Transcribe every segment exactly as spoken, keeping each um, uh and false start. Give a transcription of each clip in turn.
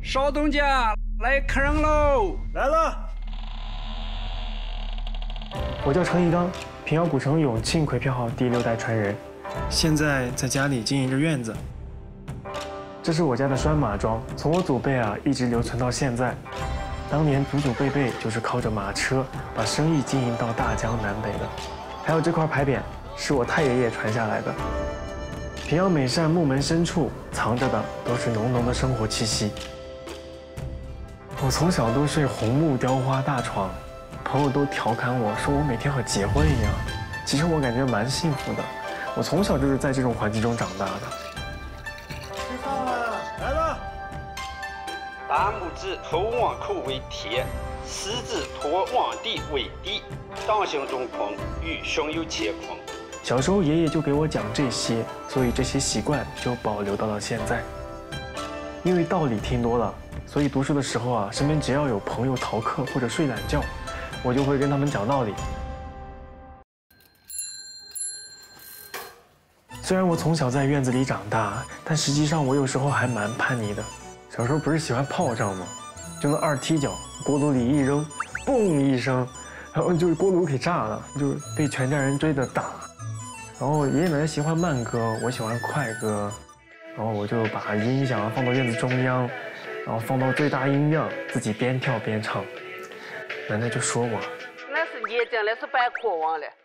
少东家，来客人喽！ 来了。 我叫程一刚，平遥古城永庆葵票号第六代传人，现在在家里经营着院子。这是我家的拴马桩，从我祖辈啊一直留存到现在。当年祖祖辈辈就是靠着马车把生意经营到大江南北的。还有这块牌匾是我太爷爷传下来的。平遥每扇木门深处藏着的都是浓浓的生活气息。我从小都睡红木雕花大床，朋友都调侃我说我每天和结婚一样。其实我感觉蛮幸福的，我从小就是在这种环境中长大的。 吃饭了，来了。 大拇指头往口为天，食指托往地为地，掌心中空，与胸有乾坤。 小时候爷爷就给我讲这些，所以这些习惯就保留到了现在。因为道理听多了，所以读书的时候啊，身边只要有朋友逃课或者睡懒觉，我就会跟他们讲道理。虽然我从小在院子里长大，但实际上我有时候还蛮叛逆的。小时候不是喜欢炮仗吗？就那二踢脚，锅炉里一扔，嘣一声，然后就是锅炉给炸了，就被全家人追着打。然后爷爷奶奶喜欢慢歌，我喜欢快歌，然后我就把音响放到院子中央，然后放到最大音量，自己边跳边唱。奶奶就说我， 那是你将来是摆阔王了。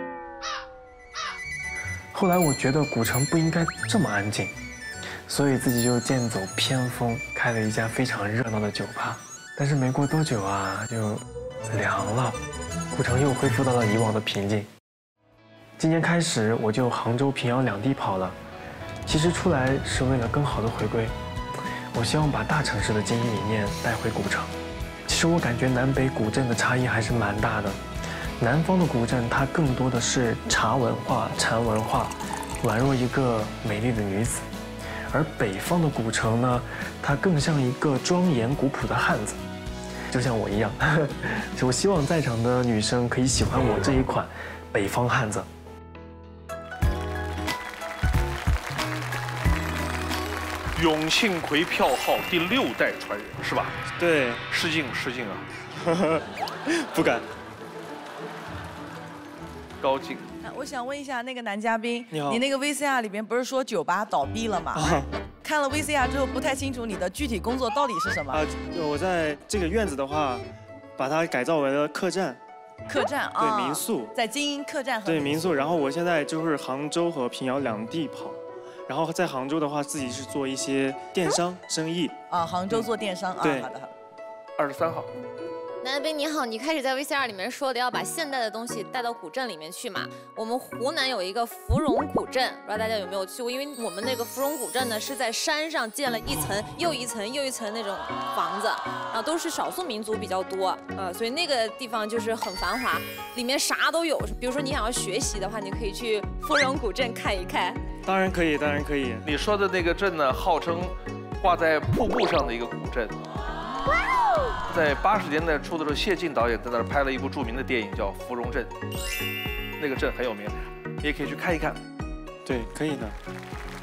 后来我觉得古城不应该这么安静，所以自己就剑走偏锋，开了一家非常热闹的酒吧。但是没过多久啊，就凉了，古城又恢复到了以往的平静。今年开始我就杭州、平遥两地跑了，其实出来是为了更好的回归。我希望把大城市的经营理念带回古城。其实我感觉南北古镇的差异还是蛮大的。南方的古镇它更多的是茶文化、禅文化，宛若一个美丽的女子；而北方的古城呢，它更像一个庄严古朴的汉子，就像我一样。我希望在场的女生可以喜欢我这一款北方汉子。 永庆葵票号第六代传人是吧？ 对， 失敬失敬啊！ 不敢。 高进， 我想问一下那个男嘉宾， 你好， 你那个 V C R 里边不是说酒吧倒闭了吗？啊、看了 V C R 之后不太清楚你的具体工作到底是什么。啊， 我在这个院子的话，把它改造为了客栈。 客栈啊， 对，民宿， 在经营客栈和对民宿。然后我现在就是杭州和平遥两地跑。然后在杭州的话，自己是做一些电商生意啊，杭州做电商啊。 对， 好的好的。 二十三号， 男嘉宾你好，你开始在 V C R 里面说的要把现代的东西带到古镇里面去嘛？我们湖南有一个芙蓉古镇，不知道大家有没有去过？因为我们那个芙蓉古镇呢是在山上建了一层又一层又一层那种房子，然后都是少数民族比较多，呃，所以那个地方就是很繁华，里面啥都有。比如说你想要学习的话，你可以去芙蓉古镇看一看。 当然可以，当然可以。 你说的那个镇呢，号称挂在瀑布上的一个古镇。在八十年代初的时候，谢晋导演在那儿拍了一部著名的电影，叫《芙蓉镇》，那个镇很有名，你也可以去看一看。 对，可以的。